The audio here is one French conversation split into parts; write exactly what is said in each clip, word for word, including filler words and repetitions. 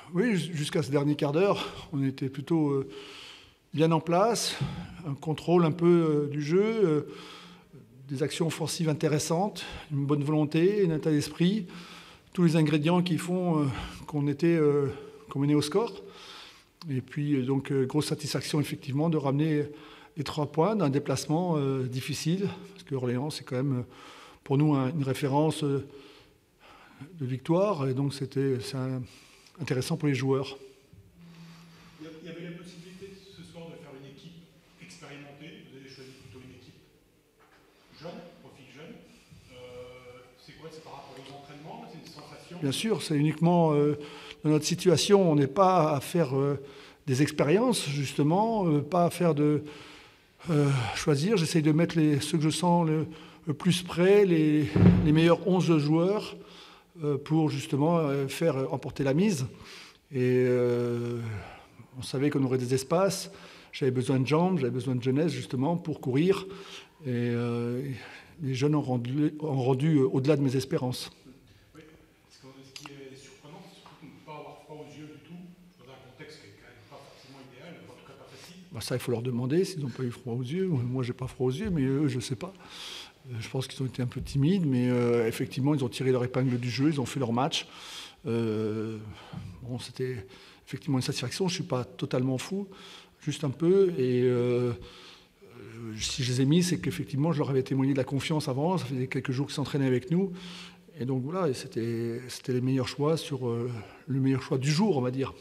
Oui, jusqu'à ce dernier quart d'heure, on était plutôt euh, bien en place, un contrôle un peu euh, du jeu, euh, des actions offensives intéressantes, une bonne volonté, un état d'esprit, tous les ingrédients qui font euh, qu'on était, euh, qu'on menait au score. Et puis donc euh, grosse satisfaction effectivement de ramener les trois points d'un déplacement euh, difficile, parce que Orléans c'est quand même pour nous un, une référence euh, de victoire, et donc c'était c'est un, intéressant pour les joueurs. Il y avait la possibilité ce soir de faire une équipe expérimentée. Vous avez choisi plutôt une équipe jeune, profil jeune. Euh, c'est quoi? C'est par rapport aux entraînements? C'est une sensation? Bien sûr, c'est uniquement euh, dans notre situation. On n'est pas à faire euh, des expériences, justement, euh, pas à faire de euh, choisir. J'essaye de mettre les, ceux que je sens le, le plus près, les, les meilleurs onze joueurs, pour justement faire emporter la mise. Et euh, on savait qu'on aurait des espaces. J'avais besoin de jambes, j'avais besoin de jeunesse justement pour courir. Et euh, les jeunes ont rendu, ont rendu au-delà de mes espérances. Oui, ce qui est surprenant, c'est surtout de ne pas avoir froid aux yeux du tout, dans un contexte qui n'est quand même pas forcément idéal, en tout cas pas facile. Bah ça, il faut leur demander s'ils n'ont pas eu froid aux yeux. Moi, j'ai pas froid aux yeux, mais eux, je ne sais pas. Je pense qu'ils ont été un peu timides, mais euh, effectivement, ils ont tiré leur épingle du jeu, ils ont fait leur match. Euh, bon, c'était effectivement une satisfaction. Je ne suis pas totalement fou, juste un peu. Et euh, si je les ai mis, c'est qu'effectivement, je leur avais témoigné de la confiance avant. Ça faisait quelques jours qu'ils s'entraînaient avec nous. Et donc voilà, c'était, c'était les meilleurs choix sur euh, le meilleur choix du jour, on va dire.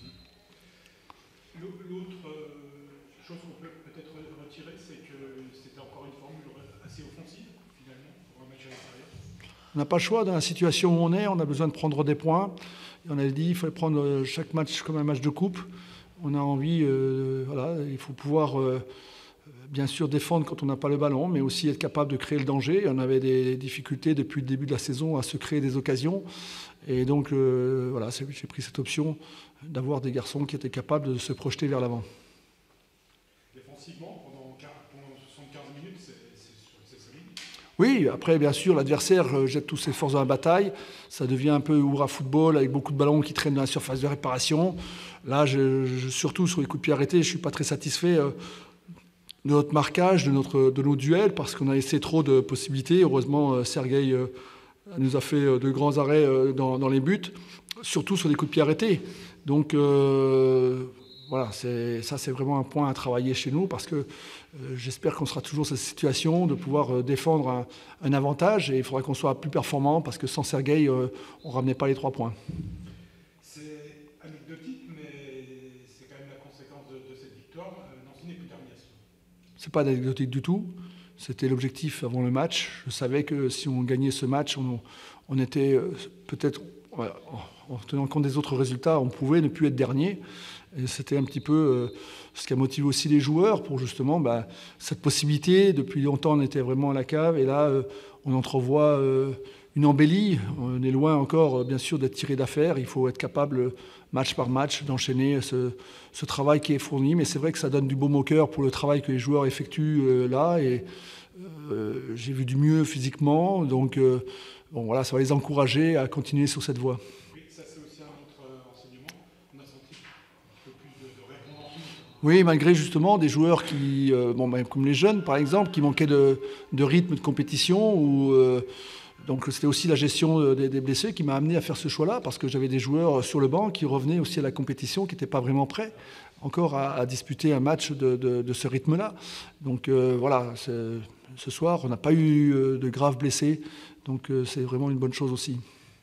L'autre chose qu'on peut peut-être retirer, c'est que c'était encore une formule assez offensive, finalement, pour un match à l'extérieur. On n'a pas le choix dans la situation où on est, on a besoin de prendre des points. Et on a dit qu'il fallait prendre chaque match comme un match de coupe. On a envie, euh, voilà, il faut pouvoir euh, bien sûr défendre quand on n'a pas le ballon, mais aussi être capable de créer le danger. Et on avait des difficultés depuis le début de la saison à se créer des occasions. Et donc euh, voilà, j'ai pris cette option d'avoir des garçons qui étaient capables de se projeter vers l'avant. Défensivement, pendant soixante-quinze minutes, c'est solide. Oui, après, bien sûr, l'adversaire jette toutes ses forces dans la bataille. Ça devient un peu hurrah football avec beaucoup de ballons qui traînent dans la surface de réparation. Là, je, je, surtout sur les coups de pied arrêtés, je ne suis pas très satisfait de notre marquage, de, notre, de nos duels, parce qu'on a laissé trop de possibilités. Heureusement, Sergueï nous a fait de grands arrêts dans, dans les buts, surtout sur les coups de pied arrêtés. Donc, euh, voilà, ça c'est vraiment un point à travailler chez nous, parce que euh, j'espère qu'on sera toujours dans cette situation de pouvoir euh, défendre un, un avantage, et il faudra qu'on soit plus performant, parce que sans Sergueï, euh, on ne ramenait pas les trois points. C'est anecdotique, mais c'est quand même la conséquence de, de cette victoire. Nancy n'est plus terminé. Ce n'est pas anecdotique du tout. C'était l'objectif avant le match. Je savais que si on gagnait ce match, on, on était euh, peut-être, ouais, en tenant compte des autres résultats, on pouvait ne plus être dernier. Et c'était un petit peu euh, ce qui a motivé aussi les joueurs pour justement bah, cette possibilité. Depuis longtemps, on était vraiment à la cave, et là, euh, on entrevoit euh, une embellie. On est loin encore, bien sûr, d'être tiré d'affaire. Il faut être capable, match par match, d'enchaîner ce, ce travail qui est fourni. Mais c'est vrai que ça donne du baume au cœur pour le travail que les joueurs effectuent euh, là. Et euh, j'ai vu du mieux physiquement. Donc, euh, bon, voilà, ça va les encourager à continuer sur cette voie. Oui, malgré justement des joueurs qui, euh, bon, ben, comme les jeunes par exemple, qui manquaient de, de rythme de compétition. Ou, euh, donc c'était aussi la gestion des, des blessés qui m'a amené à faire ce choix-là, parce que j'avais des joueurs sur le banc qui revenaient aussi à la compétition, qui n'étaient pas vraiment prêts encore à, à disputer un match de, de, de ce rythme-là. Donc euh, voilà, ce soir, on n'a pas eu de graves blessés, donc euh, c'est vraiment une bonne chose aussi.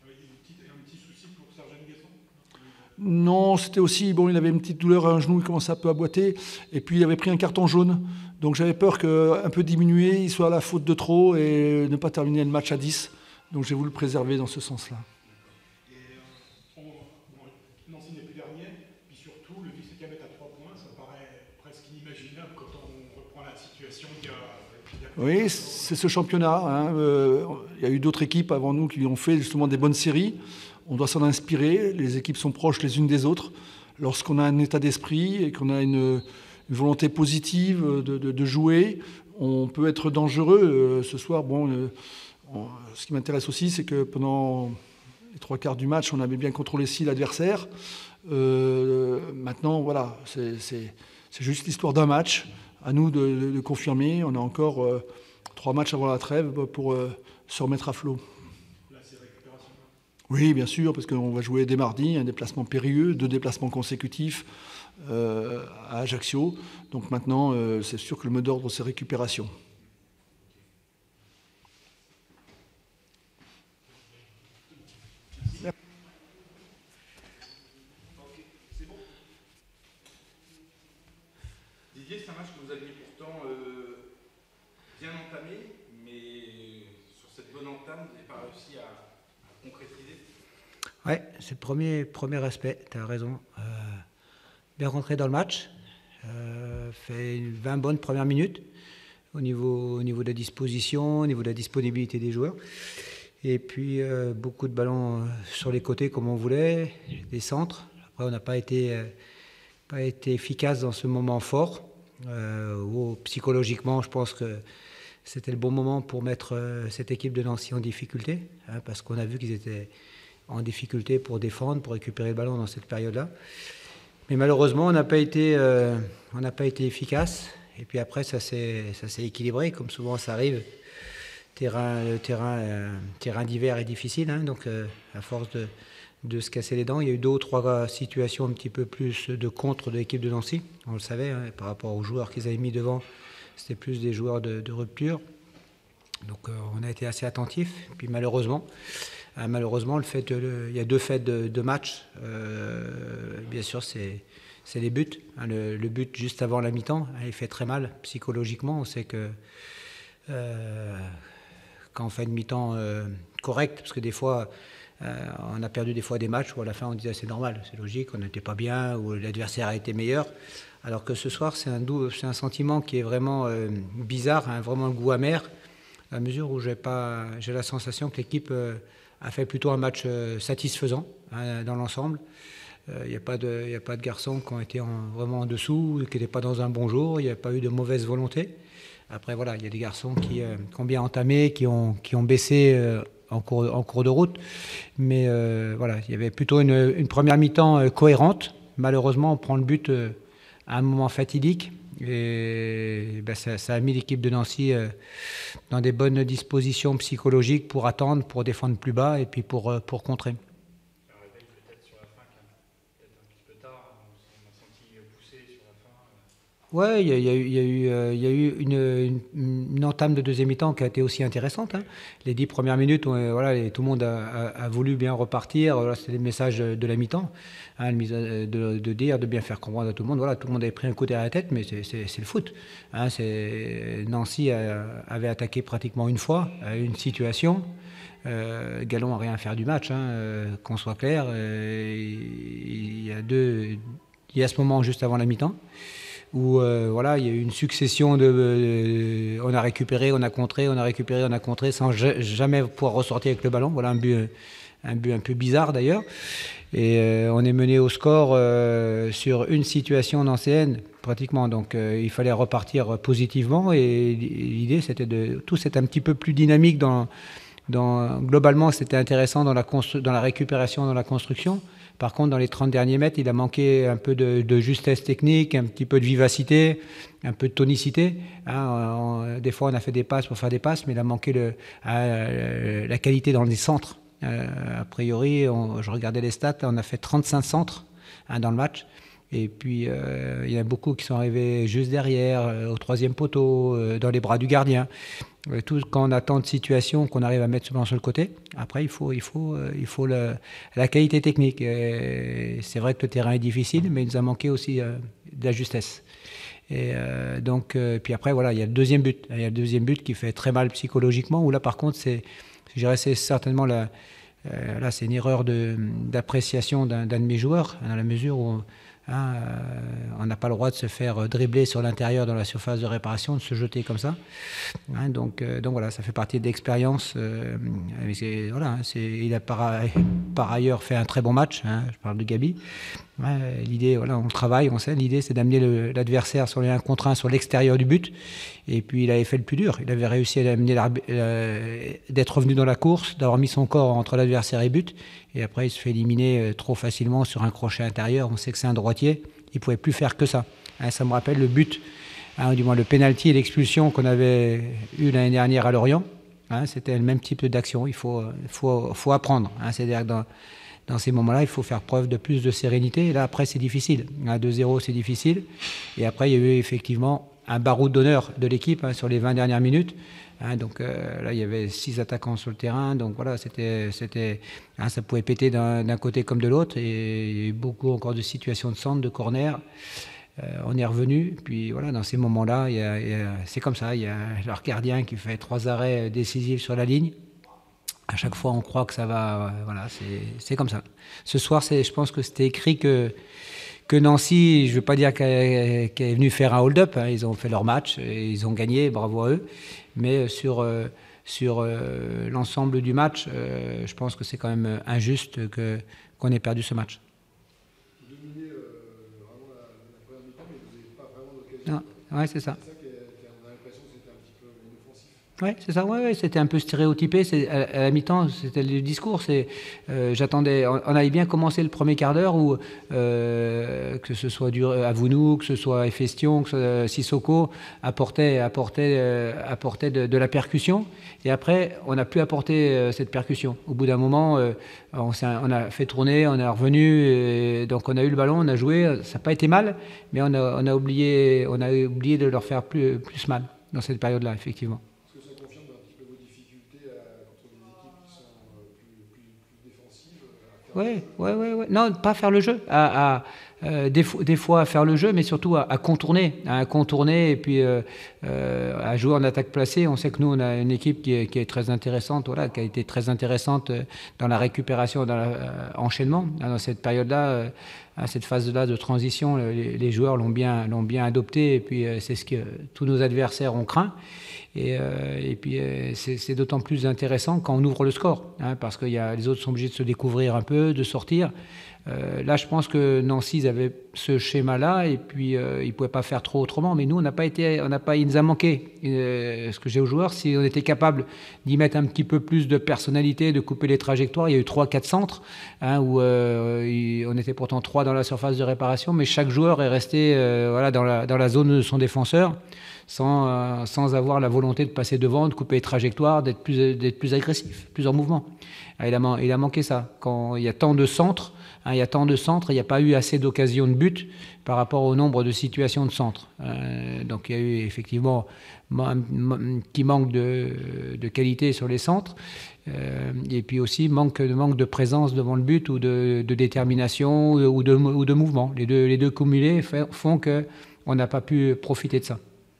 Non, c'était aussi, bon, il avait une petite douleur à un genou, il commençait un peu à boiter, et puis il avait pris un carton jaune, donc j'avais peur qu'un peu diminué, il soit à la faute de trop et ne pas terminer le match à dix, donc j'ai voulu le préserver dans ce sens-là. Et euh, on, Nancy n'est plus dernier, puis surtout le vice-Cam est à trois points, ça paraît presque inimaginable quand on reprend la situation qu'il y a. Oui, c'est ce championnat, hein. Euh, il y a eu d'autres équipes avant nous qui ont fait justement des bonnes séries. On doit s'en inspirer, les équipes sont proches les unes des autres. Lorsqu'on a un état d'esprit et qu'on a une, une volonté positive de, de, de jouer, on peut être dangereux. Ce soir, bon, on, ce qui m'intéresse aussi, c'est que pendant les trois quarts du match, on avait bien contrôlé si l'adversaire. Euh, maintenant, voilà, c'est juste l'histoire d'un match. À nous de, de, de confirmer. On a encore euh, trois matchs avant la trêve pour euh, se remettre à flot. Là, c'est récupération. Oui, bien sûr, parce qu'on va jouer dès mardi, un déplacement périlleux, deux déplacements consécutifs euh, à Ajaccio. Donc maintenant, euh, c'est sûr que le mot d'ordre, c'est récupération. Didier, c'est un match que vous aviez pourtant euh, bien entamé, mais sur cette bonne entame, vous n'avez pas réussi à, à concrétiser. Ouais, c'est le premier, premier aspect, tu as raison. Euh, bien rentré dans le match, euh, fait vingt bonnes premières minutes au niveau, au niveau de la disposition, au niveau de la disponibilité des joueurs. Et puis euh, beaucoup de ballons sur les côtés comme on voulait, des centres. Après, on n'a pas été, euh, pas été efficace dans ce moment fort. Euh, où, psychologiquement, je pense que c'était le bon moment pour mettre euh, cette équipe de Nancy en difficulté, hein, parce qu'on a vu qu'ils étaient en difficulté pour défendre, pour récupérer le ballon dans cette période-là. Mais malheureusement, on n'a pas été, euh, on n'a pas été efficace. Et puis après, ça s'est équilibré, comme souvent ça arrive. Terrain, le terrain, euh, terrain d'hiver est difficile, hein, donc euh, à force de, de se casser les dents, il y a eu deux ou trois situations un petit peu plus de contre de l'équipe de Nancy. On le savait, hein, par rapport aux joueurs qu'ils avaient mis devant, c'était plus des joueurs de, de rupture. Donc euh, on a été assez attentifs. Et puis malheureusement, euh, malheureusement, le fait, le, il y a deux faits de, de match. Euh, bien sûr, c'est c'est les buts. Hein, le, le but juste avant la mi-temps, hein, il fait très mal psychologiquement. On sait que euh, quand on fait une mi-temps euh, correcte, parce que des fois, euh, on a perdu des fois des matchs où à la fin on disait c'est normal, c'est logique, on n'était pas bien, ou l'adversaire a été meilleur. Alors que ce soir, c'est un, c'est un sentiment qui est vraiment euh, bizarre, hein, vraiment le goût amer, à mesure où j'ai pas, j'ai la sensation que l'équipe euh, a fait plutôt un match euh, satisfaisant, hein, dans l'ensemble. Il euh, n'y a pas de, y a pas de garçons qui ont été en, vraiment en dessous, qui n'étaient pas dans un bon jour, il n'y a pas eu de mauvaise volonté. Après, voilà, il y a des garçons qui, euh, qui ont bien entamé, qui ont, qui ont baissé euh, en, cours, en cours de route. Mais euh, voilà, il y avait plutôt une, une première mi-temps euh, cohérente. Malheureusement, on prend le but euh, à un moment fatidique. Et ben, ça, ça a mis l'équipe de Nancy euh, dans des bonnes dispositions psychologiques pour attendre, pour défendre plus bas et puis pour, euh, pour contrer. Ouais, il y a, y a eu, y a eu, euh, y a eu une, une, une entame de deuxième mi-temps qui a été aussi intéressante. Hein. Les dix premières minutes, on, voilà, et tout le monde a, a, a voulu bien repartir. Voilà, c'était le message de la mi-temps, hein, de, de dire, de bien faire comprendre à tout le monde. Voilà, tout le monde avait pris un coup derrière la tête, mais c'est le foot. Hein, Nancy a, avait attaqué pratiquement une fois, à une situation. Euh, Gallon n'a rien à faire du match, hein, euh, qu'on soit clair. Euh, il y a deux, il y a ce moment juste avant la mi-temps, où euh, voilà, il y a eu une succession de... Euh, on a récupéré, on a contré, on a récupéré, on a contré, sans jamais pouvoir ressortir avec le ballon. Voilà un but, un but un peu bizarre d'ailleurs. Et euh, on est mené au score euh, sur une situation nancéenne, pratiquement. Donc euh, il fallait repartir positivement. Et l'idée, c'était de... Tout c'était un petit peu plus dynamique. Dans, dans, globalement, c'était intéressant dans la, dans la récupération, dans la construction. Par contre, dans les trente derniers mètres, il a manqué un peu de, de justesse technique, un petit peu de vivacité, un peu de tonicité. Hein, on, des fois, on a fait des passes pour faire des passes, mais il a manqué le, euh, la qualité dans les centres. Euh, a priori, on, je regardais les stats, on a fait trente-cinq centres, hein, dans le match. Et puis, euh, il y en a beaucoup qui sont arrivés juste derrière, euh, au troisième poteau, euh, dans les bras du gardien. Euh, tout, quand on a tant de situations qu'on arrive à mettre ce ballon sur le côté, après, il faut, il faut, euh, il faut le, la qualité technique. C'est vrai que le terrain est difficile, mais il nous a manqué aussi euh, de la justesse. Et euh, donc, euh, puis après, voilà, il y a le deuxième but. Il y a le deuxième but qui fait très mal psychologiquement, où là, par contre, c'est, je dirais, c'est certainement la... Euh, là, c'est une erreur d'appréciation d'un de mes joueurs, dans la mesure où Hein, euh, on n'a pas le droit de se faire dribbler sur l'intérieur dans la surface de réparation, de se jeter comme ça. Hein, donc, euh, donc voilà, ça fait partie de l'expérience. Euh, voilà, hein, il a par, par ailleurs fait un très bon match. Hein, je parle de Gabi. Ouais, l'idée, voilà, on travaille, on sait. L'idée, c'est d'amener l'adversaire sur les un contre un sur l'extérieur du but. Et puis, il avait fait le plus dur. Il avait réussi à amener euh, d'être revenu dans la course, d'avoir mis son corps entre l'adversaire et but. Et après, il se fait éliminer euh, trop facilement sur un crochet intérieur. On sait que c'est un droitier. Il ne pouvait plus faire que ça. Hein, ça me rappelle le but, hein, du moins le pénalty et l'expulsion qu'on avait eu l'année dernière à Lorient. Hein, c'était le même type d'action. Il faut, faut, faut apprendre. Hein, c'est-à-dire que dans Dans ces moments-là, il faut faire preuve de plus de sérénité. Et là, après, c'est difficile. À deux zéro, c'est difficile. Et après, il y a eu effectivement un baroud d'honneur de l'équipe, hein, sur les vingt dernières minutes. Hein, donc euh, là, il y avait six attaquants sur le terrain. Donc voilà, c'était, c'était, hein, ça pouvait péter d'un, d'un côté comme de l'autre. Et il y a eu beaucoup encore de situations de centre, de corner. Euh, on est revenu. Puis voilà, dans ces moments-là, il y a, il y a, c'est comme ça. Il y a leur gardien qui fait trois arrêts décisifs sur la ligne. À chaque fois, on croit que ça va. Euh, voilà, c'est, c'est comme ça. Ce soir, c'est, je pense que c'était écrit que, que Nancy, je ne veux pas dire qu'elle, qu'elle est venue faire un hold-up. Hein, ils ont fait leur match, et ils ont gagné, bravo à eux. Mais sur, euh, sur euh, l'ensemble du match, euh, je pense que c'est quand même injuste que, qu'on ait perdu ce match. Vous dominez euh, vraiment la, la première mi-temps, mais vous n'avez pas vraiment d'occasion. Non, ouais, c'est ça. C'est ça qu'on a l'impression que c'était un petit peu inoffensif. Oui, c'est ça, ouais, ouais, c'était un peu stéréotypé. C'est, à, à la mi-temps, c'était le discours. C'est, euh, j'attendais, on, on avait bien commencé le premier quart d'heure où, euh, que ce soit du, Avounou, que ce soit Efestion, que ce soit Sissoko, apportait, apportait, euh, apportait de, de la percussion. Et après, on n'a plus apporté euh, cette percussion. Au bout d'un moment, euh, on, on a fait tourner, on est revenu, et donc on a eu le ballon, on a joué. Ça n'a pas été mal, mais on a, on a, oublié, on a oublié de leur faire plus, plus mal dans cette période-là, effectivement. Oui, oui, oui. Ouais. Non, pas faire le jeu. À, à, euh, des, des fois, à faire le jeu, mais surtout à, à contourner. À contourner et puis euh, euh, à jouer en attaque placée. On sait que nous, on a une équipe qui est, qui est très intéressante, voilà, qui a été très intéressante dans la récupération, dans l'enchaînement. Euh, dans cette période-là, euh, à cette phase-là de transition, les, les joueurs l'ont bien, l'ont bien adopté. Et puis, euh, c'est ce que tous nos adversaires ont craint. Et, euh, et puis euh, c'est, c'est d'autant plus intéressant quand on ouvre le score, hein, parce que y a, les autres sont obligés de se découvrir un peu, de sortir. Euh, là, je pense que Nancy, ils avaient ce schéma-là, et puis euh, ils ne pouvaient pas faire trop autrement. Mais nous, on n'a pas été, on n'a pas, il nous a manqué. Euh, ce que j'ai aux joueurs, si on était capable d'y mettre un petit peu plus de personnalité, de couper les trajectoires. Il y a eu trois, quatre centres, hein, où euh, il, on était pourtant trois dans la surface de réparation, mais chaque joueur est resté, euh, voilà, dans la, dans la zone de son défenseur. Sans, euh, sans avoir la volonté de passer devant, de couper les trajectoires, d'être plus, d'être plus agressif, plus en mouvement. Ah, il, a, il a manqué ça. Quand il y a tant de centres, hein, il y a tant de centres, il n'y a pas eu assez d'occasions de but par rapport au nombre de situations de centres. Euh, donc il y a eu effectivement un petit manque de, de qualité sur les centres. Euh, et puis aussi manque, manque de présence devant le but ou de, de détermination ou de, ou de mouvement. Les deux, les deux cumulés font qu'on n'a pas pu profiter de ça.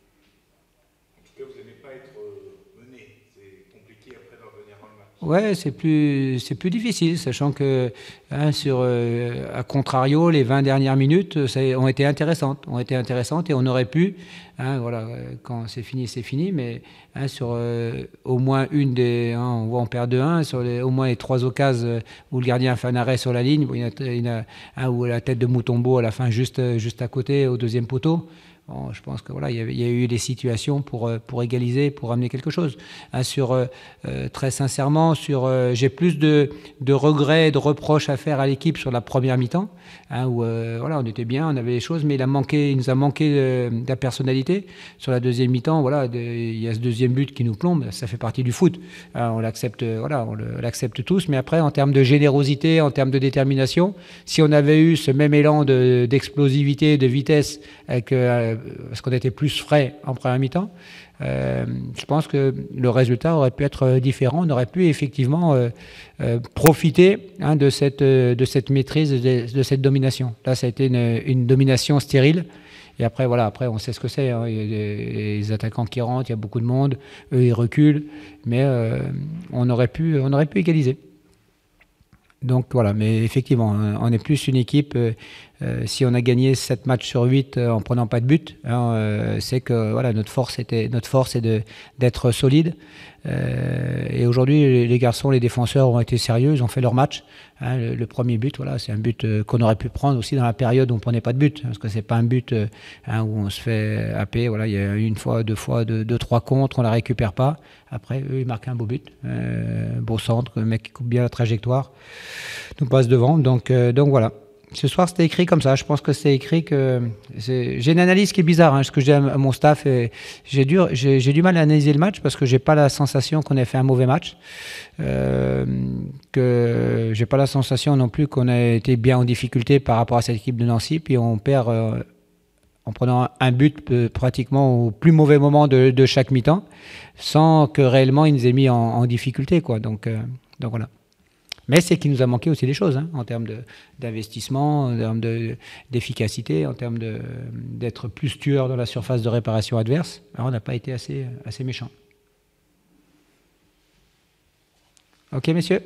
Ouais, c'est plus, c'est plus difficile, sachant que, hein, sur, euh, à contrario, les vingt dernières minutes ça, ont été intéressantes, ont été intéressantes et on aurait pu, hein, voilà, quand c'est fini, c'est fini, mais hein, sur euh, au moins une des, hein, on voit on perd deux un, sur les, au moins les trois occasions où le gardien fait un arrêt sur la ligne, bon, il y a, il y a un où la tête de Mutombo à la fin juste, juste à côté, au deuxième poteau. Bon, je pense que voilà, il y, avait, il y a eu des situations pour pour égaliser, pour amener quelque chose. Hein, sur euh, très sincèrement, sur euh, j'ai plus de de regrets, de reproches à faire à l'équipe sur la première mi-temps, hein, où euh, voilà, on était bien, on avait les choses, mais il a manqué, il nous a manqué euh, de la personnalité. Sur la deuxième mi-temps, voilà, de, il y a ce deuxième but qui nous plombe, ça fait partie du foot. Hein, on l'accepte, voilà, on le, l'accepte tous, mais après, en termes de générosité, en termes de détermination, si on avait eu ce même élan de, d'explosivité, de vitesse, avec euh, parce qu'on était plus frais en première mi-temps, euh, je pense que le résultat aurait pu être différent. On aurait pu effectivement euh, euh, profiter, hein, de, cette, de cette maîtrise, de, de cette domination. Là, ça a été une, une domination stérile. Et après, voilà, après, on sait ce que c'est. Hein. Il y a des, des attaquants qui rentrent, il y a beaucoup de monde. Eux, ils reculent. Mais euh, on aurait pu, on aurait pu égaliser. Donc voilà, mais effectivement, on est plus une équipe, euh, euh, si on a gagné sept matchs sur huit euh, en prenant pas de but, hein, euh, c'est que voilà, notre force était, notre force est de, d'être solide. Euh, et aujourd'hui, les, les garçons, les défenseurs ont été sérieux, ils ont fait leur match. Hein, le, le premier but, voilà, c'est un but euh, qu'on aurait pu prendre aussi dans la période où on prenait pas de but, parce que c'est pas un but euh, hein, où on se fait happer. Voilà, il y a une fois, deux fois, deux, deux trois contre, on la récupère pas. Après, eux, ils marquent un beau but, euh, beau centre, le mec qui coupe bien la trajectoire, nous passe devant. Donc, euh, donc voilà. Ce soir, c'était écrit comme ça. Je pense que c'est écrit que... C'est... J'ai une analyse qui est bizarre, hein, ce que je dis à mon staff. Et j'ai, dû, j'ai, j'ai du mal à analyser le match parce que j'ai pas la sensation qu'on ait fait un mauvais match. Euh, que j'ai pas la sensation non plus qu'on ait été bien en difficulté par rapport à cette équipe de Nancy. Puis on perd euh, en prenant un but euh, pratiquement au plus mauvais moment de, de chaque mi-temps, sans que réellement ils nous aient mis en, en difficulté, quoi. Donc, euh, donc voilà. Mais c'est qu'il nous a manqué aussi des choses, hein, en termes de, d'investissement, en termes de, d'efficacité, en termes de, d'être plus tueur dans la surface de réparation adverse. Alors on n'a pas été assez, assez méchant. Ok, messieurs, c'est bon ?